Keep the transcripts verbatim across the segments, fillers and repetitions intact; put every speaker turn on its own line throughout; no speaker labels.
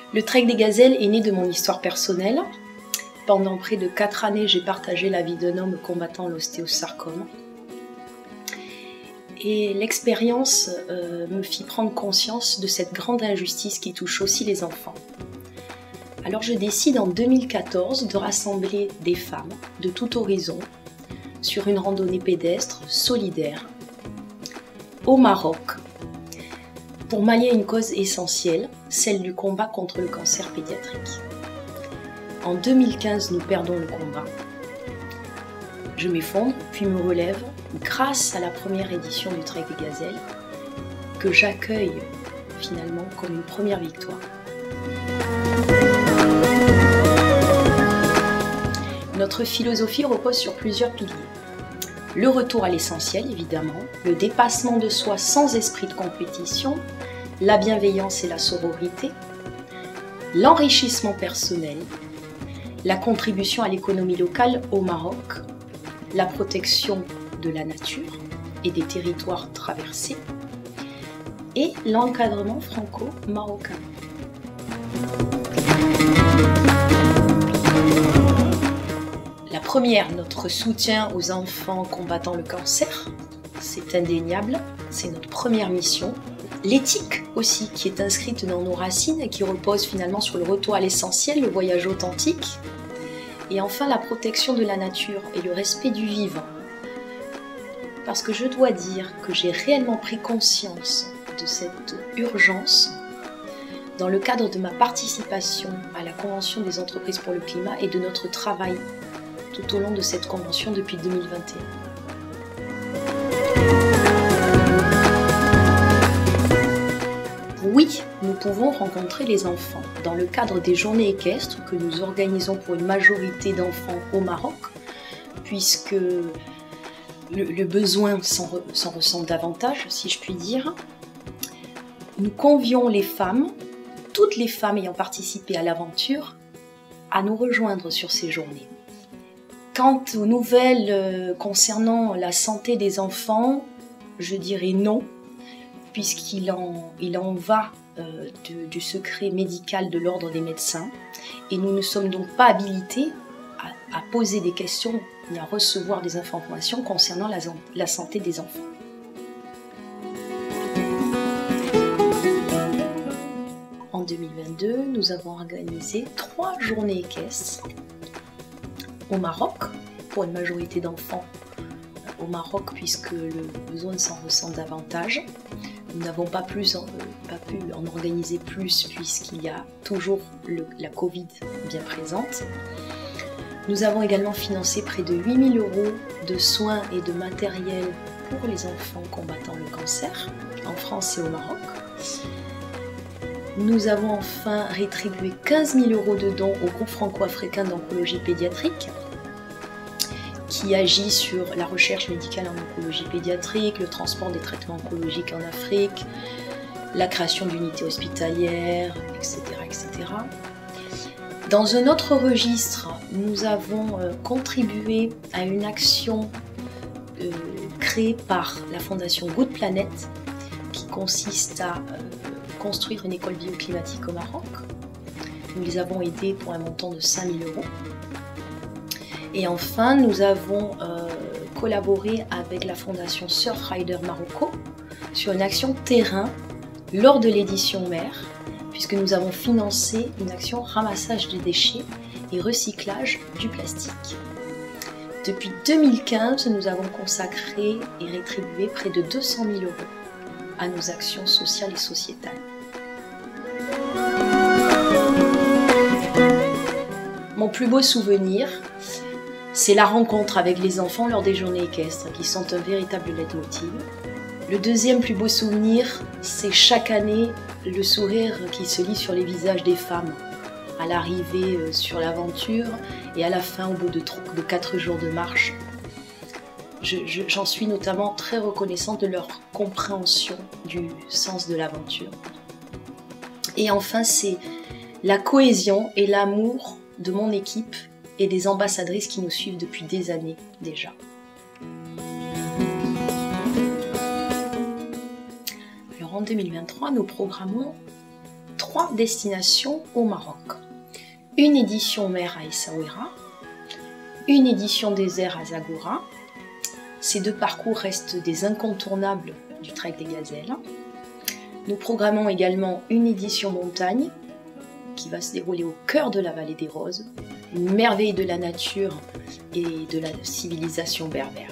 Le Trek des Gazelles est né de mon histoire personnelle. Pendant près de quatre années, j'ai partagé la vie d'un homme combattant l'ostéosarcome. Et l'expérience euh, me fit prendre conscience de cette grande injustice qui touche aussi les enfants. Alors je décide en deux mille quatorze de rassembler des femmes de tout horizon sur une randonnée pédestre solidaire au Maroc pour m'allier à une cause essentielle, celle du combat contre le cancer pédiatrique. En deux mille quinze, nous perdons le combat. Je m'effondre, puis me relève grâce à la première édition du Trek des Gazelles, que j'accueille finalement comme une première victoire. Notre philosophie repose sur plusieurs piliers. Le retour à l'essentiel, évidemment, le dépassement de soi sans esprit de compétition, la bienveillance et la sororité, l'enrichissement personnel, la contribution à l'économie locale au Maroc, la protection de la nature et des territoires traversés, et l'encadrement franco-marocain. La première, notre soutien aux enfants combattant le cancer, c'est indéniable, c'est notre première mission. L'éthique aussi, qui est inscrite dans nos racines et qui repose finalement sur le retour à l'essentiel, le voyage authentique. Et enfin, la protection de la nature et le respect du vivant. Parce que je dois dire que j'ai réellement pris conscience de cette urgence dans le cadre de ma participation à la Convention des entreprises pour le climat et de notre travail tout au long de cette convention depuis deux mille vingt et un. Oui, nous pouvons rencontrer les enfants dans le cadre des journées équestres que nous organisons pour une majorité d'enfants au Maroc, puisque le, le besoin s'en, re, s'en ressent davantage, si je puis dire. Nous convions les femmes, toutes les femmes ayant participé à l'aventure, à nous rejoindre sur ces journées. Quant aux nouvelles concernant la santé des enfants, je dirais non, puisqu'il en, il en va euh, de, du secret médical de l'ordre des médecins, et nous ne sommes donc pas habilités à, à poser des questions ni à recevoir des informations concernant la, la santé des enfants. En deux mille vingt-deux, nous avons organisé trois journées équestres au Maroc, pour une majorité d'enfants au Maroc, puisque le besoin s'en ressent davantage. Nous n'avons pas, plus en, pas pu en organiser plus, puisqu'il y a toujours le, la Covid bien présente. Nous avons également financé près de huit mille euros de soins et de matériel pour les enfants combattant le cancer, en France et au Maroc. Nous avons enfin rétribué quinze mille euros de dons au groupe franco-africain d'oncologie pédiatrique, qui agit sur la recherche médicale en oncologie pédiatrique, le transport des traitements oncologiques en Afrique, la création d'unités hospitalières, et cetera, et cetera. Dans un autre registre, nous avons euh, contribué à une action euh, créée par la fondation Good Planet, qui consiste à euh, construire une école bioclimatique au Maroc. Nous les avons aidés pour un montant de cinq mille euros. Et enfin, nous avons euh, collaboré avec la fondation Surfrider Marocco sur une action terrain lors de l'édition mer, puisque nous avons financé une action ramassage des déchets et recyclage du plastique. Depuis deux mille quinze, nous avons consacré et rétribué près de deux cent mille euros à nos actions sociales et sociétales. Mon plus beau souvenir, c'est la rencontre avec les enfants lors des journées équestres, qui sont un véritable leitmotiv. Le deuxième plus beau souvenir, c'est chaque année le sourire qui se lit sur les visages des femmes, à l'arrivée sur l'aventure et à la fin, au bout de, de quatre jours de marche. Je, je, j'en suis notamment très reconnaissante de leur compréhension du sens de l'aventure. Et enfin, c'est la cohésion et l'amour de mon équipe et des ambassadrices qui nous suivent depuis des années déjà. Alors en deux mille vingt-trois, nous programmons trois destinations au Maroc. Une édition mer à Essaouira, une édition désert à Zagora. Ces deux parcours restent des incontournables du Trek des Gazelles. Nous programmons également une édition montagne qui va se dérouler au cœur de la vallée des Roses, une merveille de la nature et de la civilisation berbère.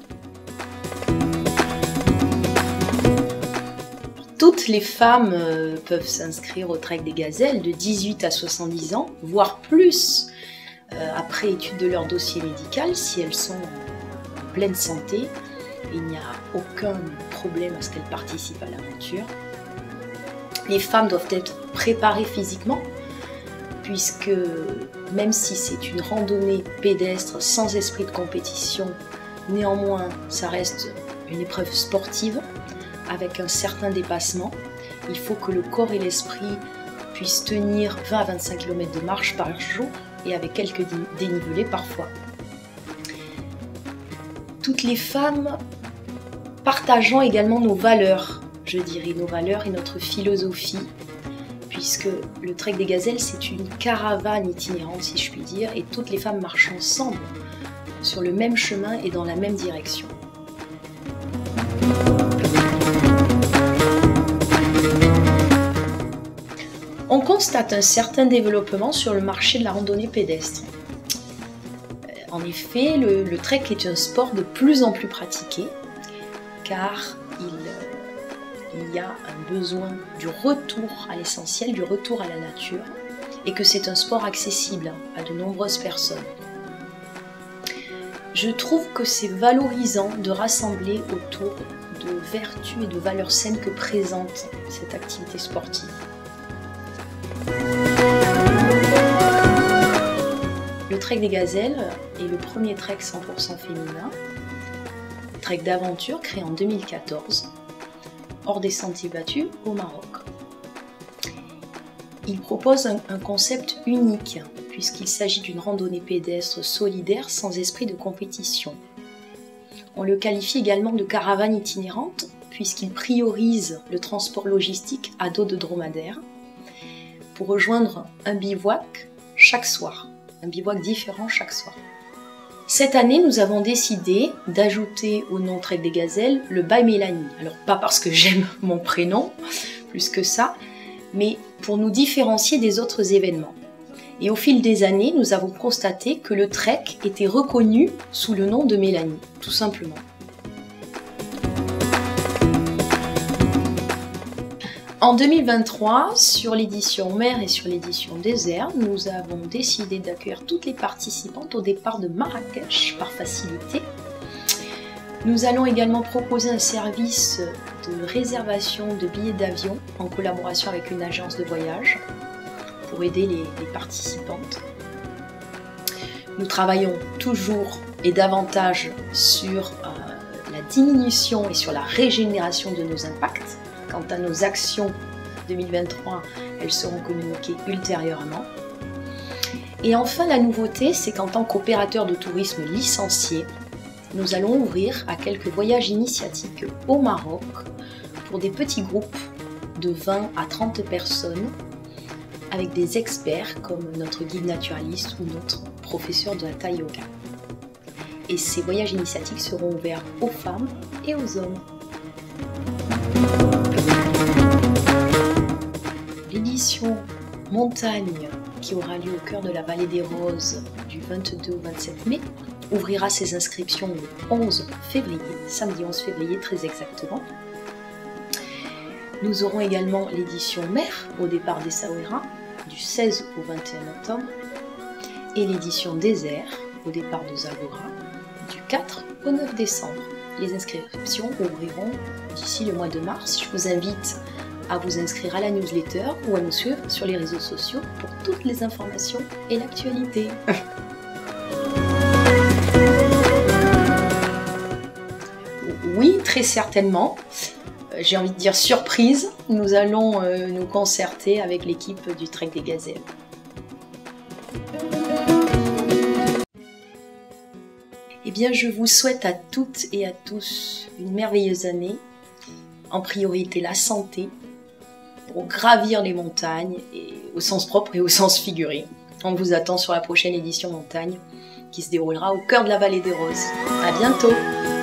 Toutes les femmes euh, peuvent s'inscrire au Trek des Gazelles de dix-huit à soixante-dix ans, voire plus euh, après étude de leur dossier médical si elles sont en pleine santé. Il n'y a aucun problème à ce qu'elles participent à l'aventure. Les femmes doivent être préparées physiquement, puisque même si c'est une randonnée pédestre sans esprit de compétition, néanmoins ça reste une épreuve sportive avec un certain dépassement. Il faut que le corps et l'esprit puissent tenir vingt à vingt-cinq kilomètres de marche par jour et avec quelques dénivelés parfois. Toutes les femmes partageant également nos valeurs, je dirais nos valeurs et notre philosophie, puisque le Trek des Gazelles c'est une caravane itinérante si je puis dire, et toutes les femmes marchent ensemble sur le même chemin et dans la même direction. On constate un certain développement sur le marché de la randonnée pédestre. En effet, le, le trek est un sport de plus en plus pratiqué, car il, il y a un besoin du retour à l'essentiel, du retour à la nature, et que c'est un sport accessible à de nombreuses personnes. Je trouve que c'est valorisant de rassembler autour de vertus et de valeurs saines que présente cette activité sportive. Le Trek des Gazelles est le premier trek cent pour cent féminin, trek d'aventure créé en deux mille quatorze, hors des sentiers battus au Maroc. Il propose un, un concept unique, puisqu'il s'agit d'une randonnée pédestre solidaire sans esprit de compétition. On le qualifie également de caravane itinérante, puisqu'il priorise le transport logistique à dos de dromadaire, pour rejoindre un bivouac chaque soir, un bivouac différent chaque soir. Cette année, nous avons décidé d'ajouter au nom Trek des Gazelles le By Mélanie. Alors pas parce que j'aime mon prénom, plus que ça, mais pour nous différencier des autres événements. Et au fil des années, nous avons constaté que le trek était reconnu sous le nom de Mélanie, tout simplement. En deux mille vingt-trois, sur l'édition mer et sur l'édition désert, nous avons décidé d'accueillir toutes les participantes au départ de Marrakech par facilité. Nous allons également proposer un service de réservation de billets d'avion en collaboration avec une agence de voyage pour aider les, les participantes. Nous travaillons toujours et davantage sur euh, la diminution et sur la régénération de nos impacts. Quant à nos actions deux mille vingt-trois, elles seront communiquées ultérieurement. Et enfin, la nouveauté, c'est qu'en tant qu'opérateur de tourisme licencié, nous allons ouvrir à quelques voyages initiatiques au Maroc pour des petits groupes de vingt à trente personnes avec des experts comme notre guide naturaliste ou notre professeur de hatha yoga. Et ces voyages initiatiques seront ouverts aux femmes et aux hommes. L'édition montagne qui aura lieu au cœur de la vallée des Roses du vingt-deux au vingt-sept mai ouvrira ses inscriptions le onze février, samedi onze février très exactement. Nous aurons également l'édition mer au départ d'Essaouira du seize au vingt et un octobre et l'édition désert au départ de Zagora du quatre au neuf décembre. Les inscriptions ouvriront d'ici le mois de mars. Je vous invite à vous inscrire à la newsletter ou à nous suivre sur les réseaux sociaux pour toutes les informations et l'actualité. Oui, très certainement. J'ai envie de dire surprise, nous allons euh, nous concerter avec l'équipe du Trek des Gazelles. Eh bien, je vous souhaite à toutes et à tous une merveilleuse année. En priorité, la santé, pour gravir les montagnes, et au sens propre et au sens figuré. On vous attend sur la prochaine édition montagne qui se déroulera au cœur de la vallée des Roses. À bientôt!